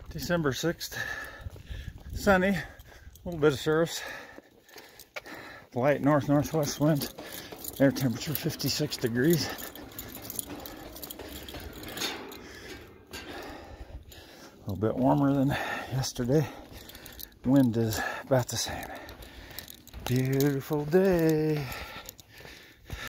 December 6th, sunny, a little bit of surf, light north-northwest wind, air temperature 56 degrees. A little bit warmer than yesterday. Wind is about the same. Beautiful day.